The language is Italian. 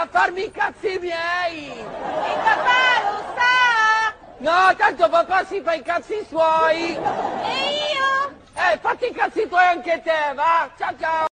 a farmi i cazzi miei! E papà lo sa! No, tanto papà si fa i cazzi suoi! E io? Fatti i cazzi tuoi anche te, va! Ciao ciao!